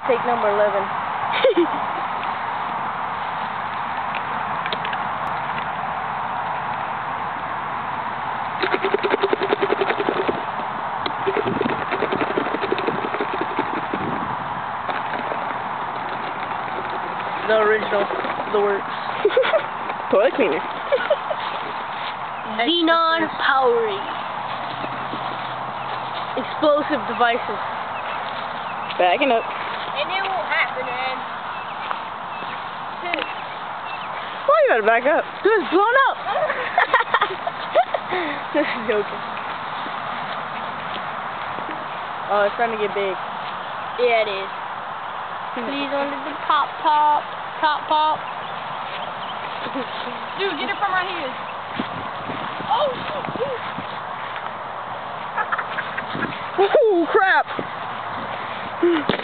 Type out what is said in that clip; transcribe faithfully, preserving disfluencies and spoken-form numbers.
Take number eleven. The original, the works. Toilet cleaner. Xenon Powery. Explosive devices. Backing up. And it won't happen, man. Why you gotta back up? Dude, it's blown up. Just joking. Oh, it's starting to get big. Yeah, it is. Please under the top, top, top, pop. Dude, get it from right here. Oh, shoot. Ooh, crap.